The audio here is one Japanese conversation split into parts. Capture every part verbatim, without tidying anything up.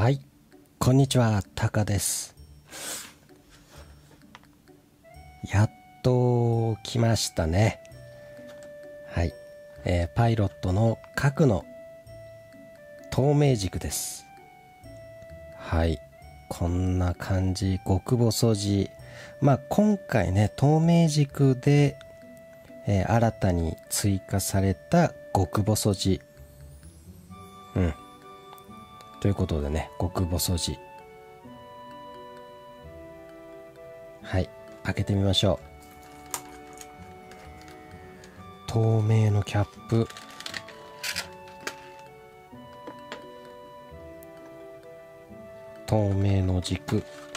はい、こんにちは、タカです。やっと来ましたね。はい、えー、パイロットの核の透明軸です。はい、こんな感じ、極細字。まあ今回ね、透明軸で、えー、新たに追加された極細字。うん。ということでね、極細字。はい、開けてみましょう。透明のキャップ。透明の軸。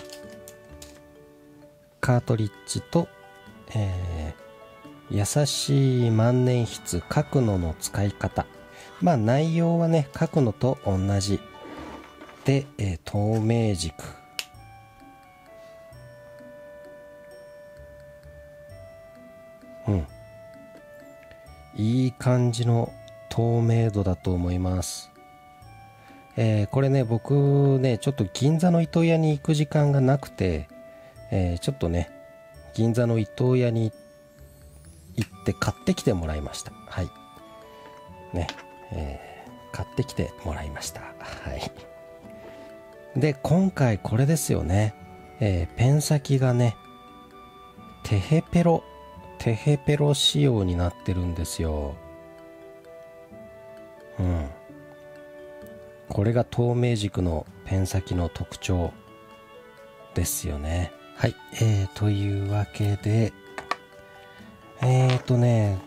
カートリッジと、えー、優しい万年筆書くのの使い方。まあ内容はね、書くのと同じで、えー、透明軸。うん、いい感じの透明度だと思います。えー、これね、僕ね、ちょっと銀座の糸屋に行く時間がなくて、えー、ちょっとね、銀座の糸屋に行って買ってきてもらいました。はい。ね、えー、買ってきてもらいました。はい。で、今回これですよね。えー、ペン先がね、テヘペロ、テヘペロ仕様になってるんですよ。うん。これが透明軸のペン先の特徴ですよね。はい。えー、というわけで、えーとね、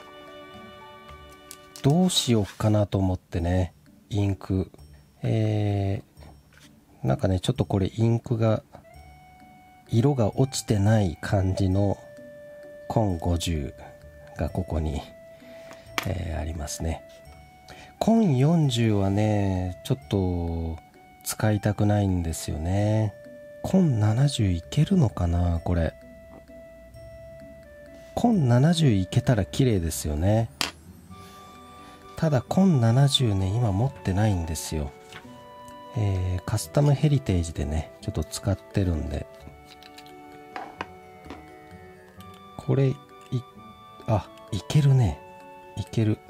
どうしようかなと思ってね、インク。えー、なんかね、ちょっとこれインクが、色が落ちてない感じのコンごじゅうがここに、えー、ありますね。コンよんじゅうはね、ちょっと使いたくないんですよね。コンななじゅういけるのかなこれ。コンななじゅういけたら綺麗ですよね。ただコンななじゅうね、今持ってないんですよ。えー、カスタムヘリテージでね、ちょっと使ってるんで。これ、い、あ、いけるね。いける。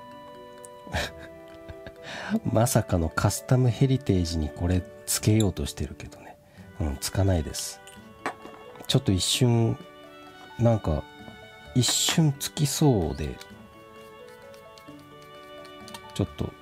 まさかのカスタムヘリテージにこれつけようとしてるけどね。うん、つかないです。ちょっと一瞬、なんか、一瞬つきそうで、ちょっと、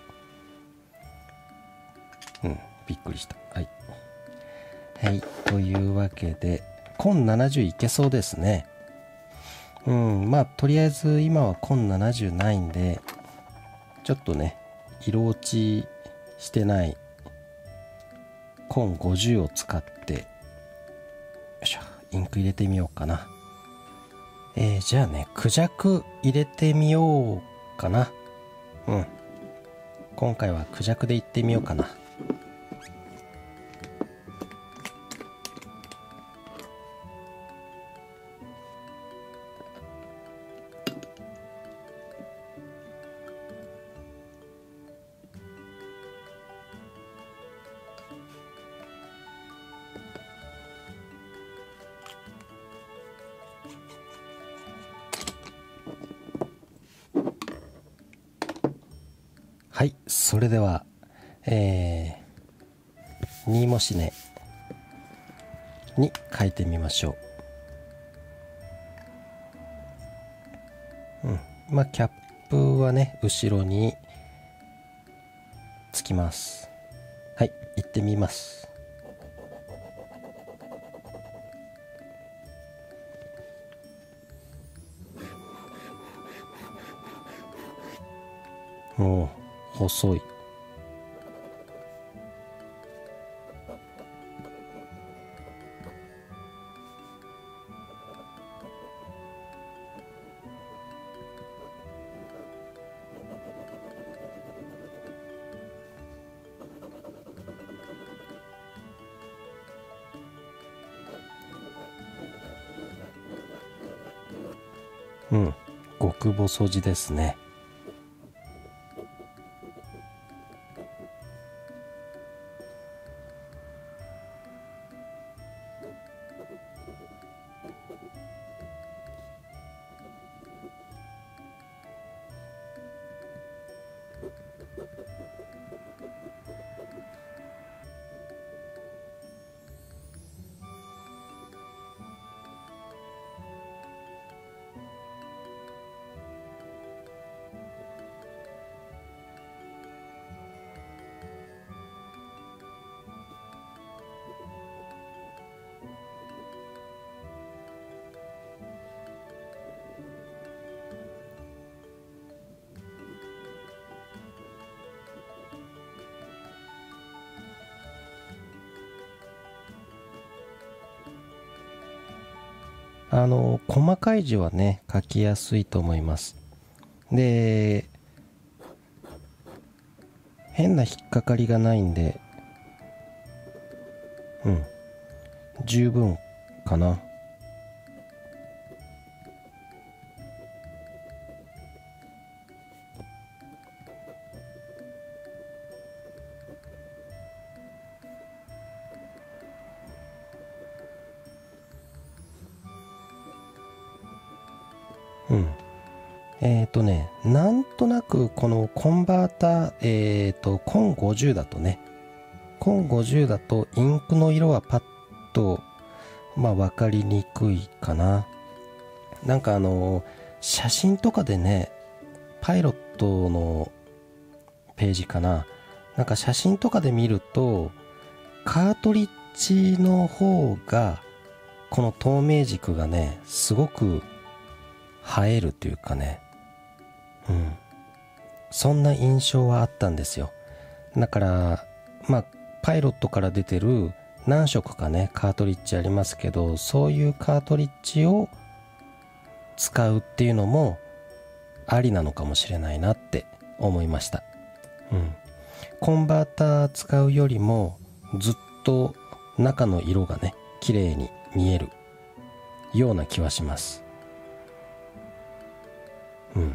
うん、びっくりした。はい。はい、というわけで、コンななじゅういけそうですね。うん、まあ、とりあえず今はコンななじゅうないんで、ちょっとね、色落ちしてないコンごじゅうを使って、よいしょ、インク入れてみようかな。えー、じゃあね、クジャク入れてみようかな。うん。今回はクジャクでいってみようかな。はい、それでは、えー、にもしねに書いてみましょう。うん。まあ、キャップはね、後ろにつきます。はい、行ってみます。おお、細い。うん、極細字ですね。 あの細かい字はね書きやすいと思います。で、変な引っかかりがないんで、うん十分かな。うんえっ、ー、とねなんとなくこのコンバーター、えっ、ー、とコンごじゅうだとねコンごじゅうだとインクの色はパッとまあ分かりにくいかな。なんかあの写真とかでねパイロットのページかな、なんか写真とかで見るとカートリッジの方がこの透明軸がねすごく映えるというかね、うんそんな印象はあったんですよ。だからまあパイロットから出てる何色かねカートリッジありますけど、そういうカートリッジを使うっていうのもありなのかもしれないなって思いました。うん、コンバーター使うよりもずっと中の色がね綺麗に見えるような気はします。うん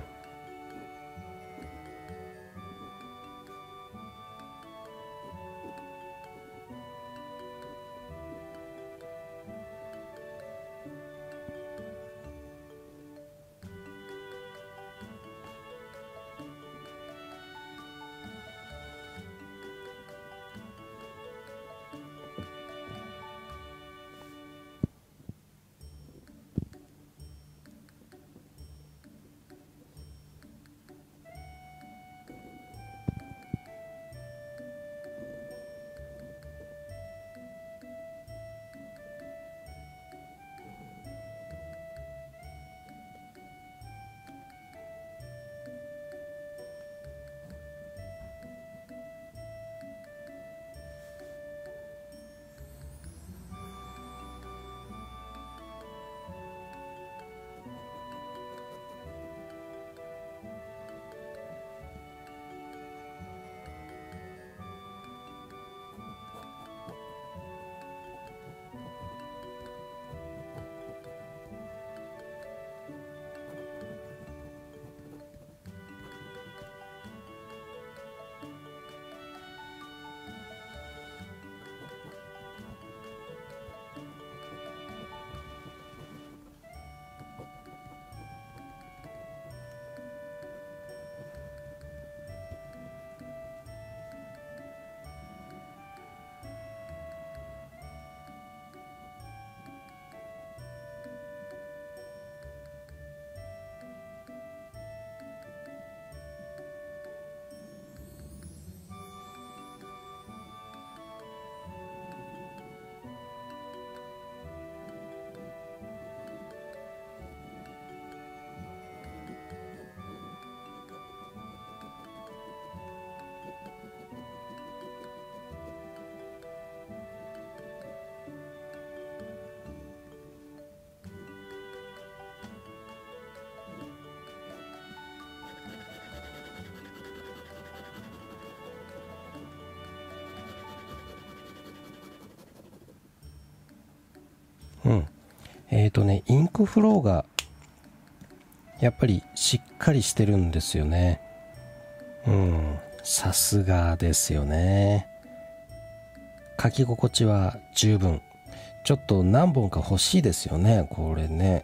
うんえーとねインクフローがやっぱりしっかりしてるんですよね。うんさすがですよね。書き心地は十分。ちょっと何本か欲しいですよねこれね。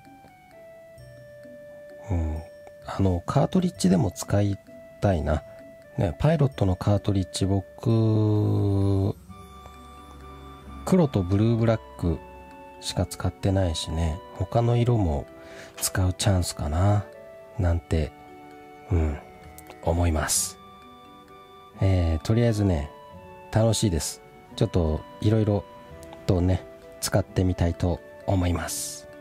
うんあのカートリッジでも使いたいな、ね、パイロットのカートリッジ僕黒とブルーブラックしか使ってないしね、他の色も使うチャンスかななんてうん思います。えー、とりあえずね楽しいです。ちょっといろいろとね使ってみたいと思います。